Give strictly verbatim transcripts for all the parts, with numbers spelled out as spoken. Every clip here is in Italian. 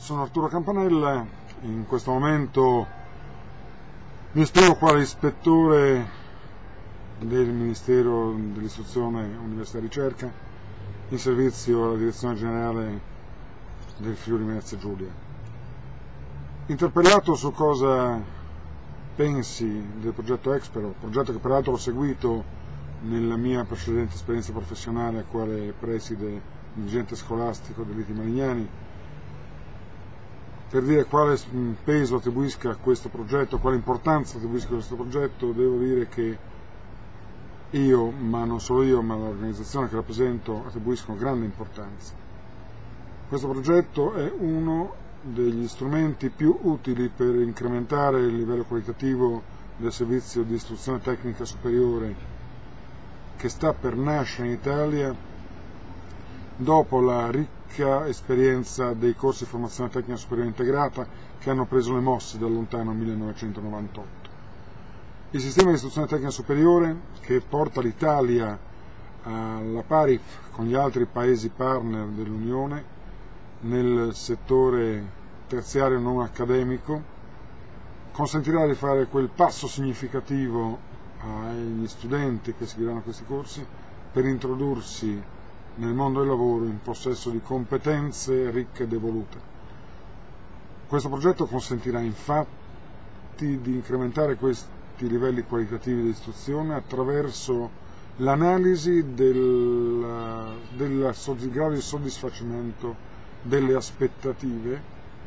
Sono Arturo Campanella, in questo momento mi esprimo quale ispettore del Ministero dell'Istruzione, Università e Ricerca in servizio alla Direzione Generale del Friuli Venezia Giulia. Interpellato su cosa pensi del progetto Expero, progetto che peraltro ho seguito nella mia precedente esperienza professionale quale preside dirigente scolastico dell'I T I Marignani, per dire quale peso attribuisca a questo progetto, quale importanza attribuisca a questo progetto, devo dire che io, ma non solo io, ma l'organizzazione che rappresento, attribuiscono grande importanza. Questo progetto è uno degli strumenti più utili per incrementare il livello qualitativo del servizio di istruzione tecnica superiore che sta per nascere in Italia dopo la ricca esperienza dei corsi di formazione tecnica superiore integrata che hanno preso le mosse dal lontano millenovecentonovantotto. Il sistema di istruzione tecnica superiore, che porta l'Italia alla pari con gli altri paesi partner dell'Unione nel settore terziario non accademico, consentirà di fare quel passo significativo agli studenti che seguiranno questi corsi per introdursi nel mondo del lavoro in possesso di competenze ricche ed evolute. Questo progetto consentirà infatti di incrementare questi livelli qualitativi di istruzione attraverso l'analisi del, del grado di soddisfacimento delle aspettative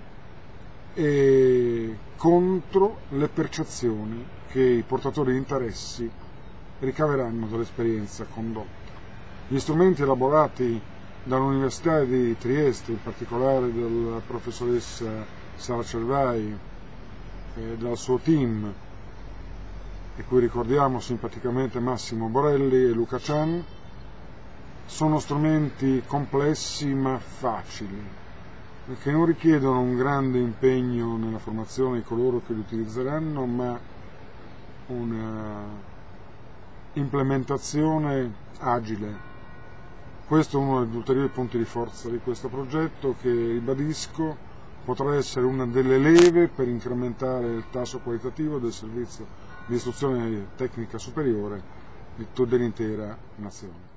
e contro le percezioni che i portatori di interessi ricaveranno dall'esperienza condotta. Gli strumenti elaborati dall'Università di Trieste, in particolare dalla professoressa Sara Cervai e dal suo team, di cui ricordiamo simpaticamente Massimo Borelli e Luca Chan, sono strumenti complessi ma facili, che non richiedono un grande impegno nella formazione di coloro che li utilizzeranno, ma una implementazione agile. Questo è uno degli ulteriori punti di forza di questo progetto che, ribadisco, potrà essere una delle leve per incrementare il tasso qualitativo del servizio di istruzione tecnica superiore dell'intera nazione.